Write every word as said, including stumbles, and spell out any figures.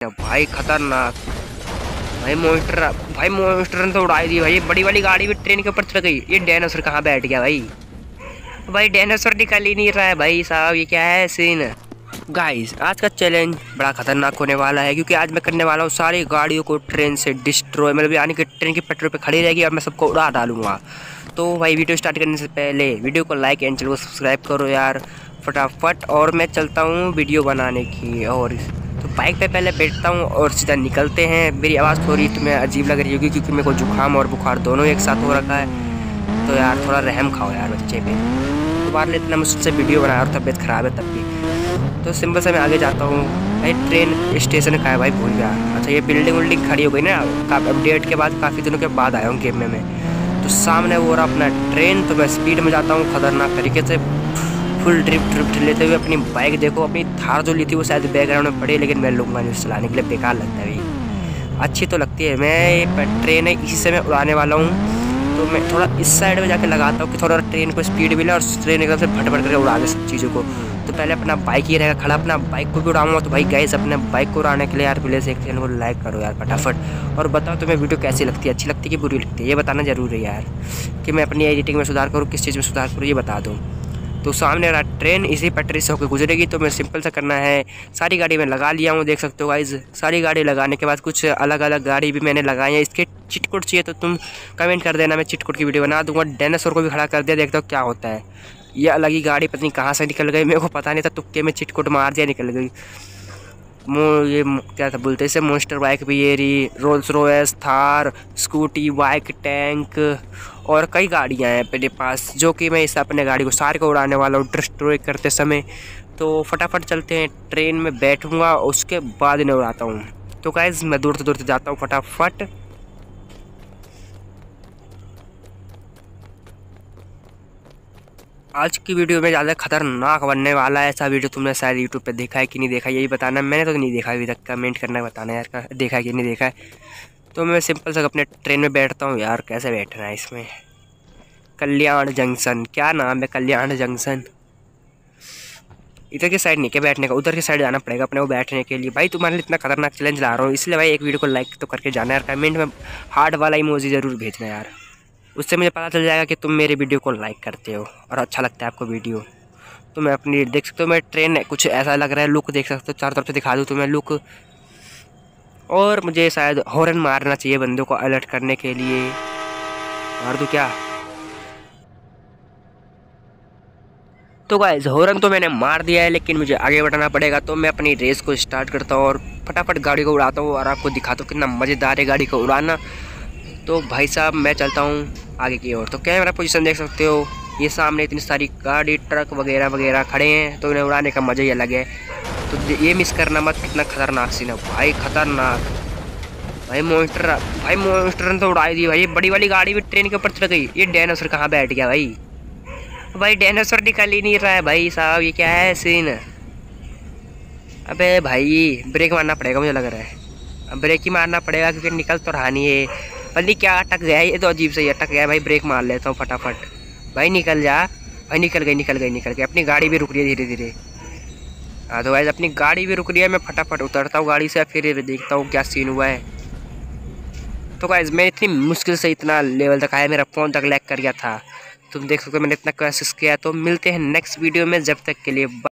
भाई खतरनाक। भाई मॉन्स्टर भाई मॉन्स्टर ने तो उड़ाई दी भाई। बड़ी वाली गाड़ी भी ट्रेन के ऊपर चढ़ गई। ये डायनासोर कहाँ बैठ गया भाई? भाई डायनासोर निकल ही नहीं रहा है भाई साहब, ये क्या है सीन? गाइस आज का चैलेंज बड़ा खतरनाक होने वाला है, क्योंकि आज मैं करने वाला हूँ सारी गाड़ियों को ट्रेन से डिस्ट्रॉय, मतलब यानी कि ट्रेन की पटरी पे खड़ी रहेगी और मैं सबको उड़ा डालूंगा। तो भाई वीडियो स्टार्ट करने से पहले वीडियो को लाइक एंड चैनल को सब्सक्राइब करो यार फटाफट। और मैं चलता हूँ वीडियो बनाने की। और तो बाइक पे पहले बैठता हूँ और सीधा निकलते हैं। मेरी आवाज़ थोड़ी तुम्हें अजीब लग रही होगी क्योंकि मेरे को जुकाम और बुखार दोनों एक साथ हो रखा है। तो यार थोड़ा रहम खाओ यार बच्चे पे। दोबारा इतना मुझसे वीडियो बनाया और तबीयत ख़राब है तब भी। तो सिंपल से मैं आगे जाता हूँ। भाई ट्रेन स्टेशन का है भाई, भूल गया। अच्छा ये बिल्डिंग विल्डिंग खड़ी हो गई ना, अपडेट के बाद काफ़ी दिनों के बाद आया हूँ गेम में मैं। तो सामने वो रहा अपना ट्रेन। तो मैं स्पीड में जाता हूँ खतरनाक तरीके से, फुल ड्रिफ्ट ड्रिफ्ट लेते हुए। अपनी बाइक देखो, अपनी थार जो ली थी वो शायद बैकग्राउंड में पड़ी, लेकिन मैं लूँगा नहीं, चलाने के लिए बेकार लगता है भाई। अच्छी तो लगती है। मैं ये ट्रेन है इसी से मैं उड़ाने वाला हूँ। तो मैं थोड़ा इस साइड में जाके लगाता हूँ कि थोड़ा ट्रेन को स्पीड मिले और ट्रेन एकदम से भट भट करके उड़ा दे सब चीज़ों को। तो पहले अपना बाइक ही रहेगा खड़ा, अपना बाइक को भी उड़ाऊंगा। तो भाई गाइस अपने बाइक को उड़ाने के लिए यार प्लीज़ एक चैनल को लाइक करो यार फटाफट। और बताओ तुम्हें वीडियो कैसी लगती है, अच्छी लगती है कि बुरी लगती है, ये बताना जरूर है यार, कि मैं अपनी एडिटिंग में सुधार करूँ, किस चीज़ में सुधार करूँ ये बता दूँ। तो सामने रहा ट्रेन इसी पटरी से होकर गुजरेगी। तो मैं सिंपल सा करना है, सारी गाड़ी में लगा लिया हूँ, देख सकते हो गाइज। सारी गाड़ी लगाने के बाद कुछ अलग अलग गाड़ी भी मैंने लगाई है। इसके चिटकुट चाहिए तो तुम कमेंट कर देना, मैं चिटकुट की वीडियो बना दूंगा। डायनासोर को भी खड़ा कर दिया, देखता हूँ क्या होता है। ये अलग ही गाड़ी पता नहीं कहाँ से निकल गई, मेरे को पता नहीं था, तुक्के में चिटकुट मार दिया निकल गई। मो ये क्या था बोलते इसे, मॉन्स्टर बाइक भी ये रही, Rolls Royce, Thar, scooty, bike, tank और कई गाड़ियाँ हैं मेरे पास, जो कि मैं इस अपने गाड़ी को सारे को उड़ाने वाला हूँ डिस्ट्रॉय करते समय। तो फटाफट चलते हैं, ट्रेन में बैठूँगा उसके बाद इन्हें उड़ाता हूँ। तो गाइस मैं दूर से दूर से जाता हूँ फटाफट। आज की वीडियो में ज़्यादा खतरनाक बनने वाला है। ऐसा वीडियो तुमने शायद यूट्यूब पे देखा है कि नहीं देखा, यही बताना। मैंने तो नहीं देखा अभी तक, कमेंट करना बताना यार देखा है कि नहीं देखा है। तो मैं सिंपल सा अपने ट्रेन में बैठता हूँ यार, कैसे बैठना है इसमें। कल्याण जंक्शन, क्या नाम है, कल्याण जंक्शन। इधर की साइड नहीं क्या बैठने का, उधर की साइड जाना पड़ेगा अपने को बैठने के लिए। भाई तुम्हारे लिए इतना खतरनाक चैलेंज ला रहा हूँ, इसलिए भाई एक वीडियो को लाइक तो करके जाना यार। कमेंट में हार्ट वाला इमोजी ज़रूर भेजना यार, उससे मुझे पता चल जाएगा कि तुम मेरे वीडियो को लाइक करते हो और अच्छा लगता है आपको वीडियो। तो मैं अपनी देख सकते हो, मैं ट्रेन कुछ ऐसा लग रहा है, लुक देख सकते हो, चारों तरफ से दिखा दूँ तुम्हें लुक। और मुझे शायद हॉर्न मारना चाहिए बंदों को अलर्ट करने के लिए। मार दूँ क्या? तो गाइस हॉर्न तो मैंने मार दिया है, लेकिन मुझे आगे बढ़ना पड़ेगा। तो मैं अपनी रेस को स्टार्ट करता हूँ और फटाफट गाड़ी को उड़ाता हूँ और आपको दिखाता हूँ कितना मज़ेदार है गाड़ी को उड़ाना। तो भाई साहब मैं चलता हूँ आगे की ओर। तो कैमरा पोजीशन देख सकते हो, ये सामने इतनी सारी गाड़ी ट्रक वगैरह वगैरह खड़े हैं, तो इन्हें उड़ाने का मज़ा ही अलग है। तो ये मिस करना मत, कितना खतरनाक सीन है भाई, खतरनाक। भाई मॉन्स्टर भाई मॉन्स्टर ने तो उड़ाई दी भाई। बड़ी वाली गाड़ी भी ट्रेन के ऊपर चढ़ गई। ये डायनासोर कहाँ बैठ गया भाई? भाई डायनासोर निकल ही नहीं रहा है भाई साहब, ये क्या है सीन? अबे भाई ब्रेक मारना पड़ेगा, मुझे लग रहा है ब्रेक ही मारना पड़ेगा, क्योंकि निकल तो रहा नहीं है। बल्कि क्या अटक गया है, ये तो अजीब से ही अटक गया भाई। ब्रेक मार लेता हूँ फटाफट। भाई निकल जा भाई, निकल गई निकल गई निकल गई। अपनी गाड़ी भी रुक रही है धीरे धीरे। हाँ तो भाई अपनी गाड़ी भी रुक रही है, मैं फटाफट उतरता हूँ गाड़ी से, फिर देखता हूँ क्या सीन हुआ है। तो गाइस मैं इतनी मुश्किल से इतना लेवल तक आया, मेरा फ़ोन तक लैग कर गया था। तुम देख सकते हो मैंने इतना कोशिश किया। तो मिलते हैं नेक्स्ट वीडियो में, जब तक के लिए।